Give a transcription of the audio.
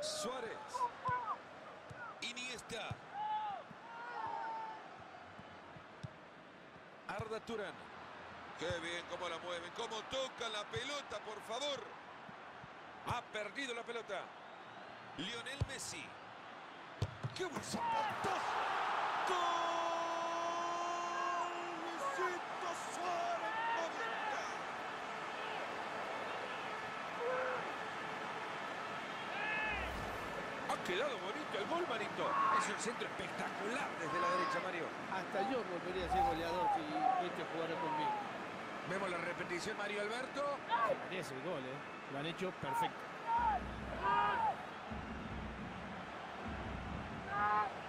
Suárez. Iniesta. Arda Turán. Qué bien cómo la mueven, cómo tocan la pelota, por favor. Ha perdido la pelota. Lionel Messi. ¡Qué buen zapatazo! ¡Gol! Luisito Suárez, bonita. Ha quedado bonito el gol, Marito. Es un centro espectacular desde la derecha, Mario. Hasta yo volvería a ser goleador si este jugara conmigo. Vemos la repetición, Mario Alberto. Se merece el gol, ¿eh? Lo han hecho perfecto.